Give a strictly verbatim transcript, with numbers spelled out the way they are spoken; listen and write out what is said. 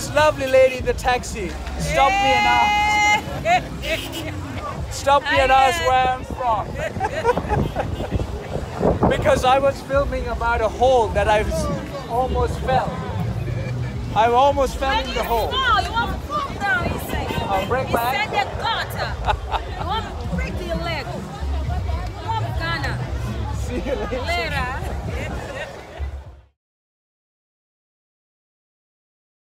this lovely lady in the taxi stopped me and asked, stopped me and asked where I'm from. Because I was filming about a hole that I almost fell. I almost fell in the hole. No, you want to fall down, he said. I'll break he my said ankle. the gutter. You want to break your leg. Come on, Ghana. See you later. Later.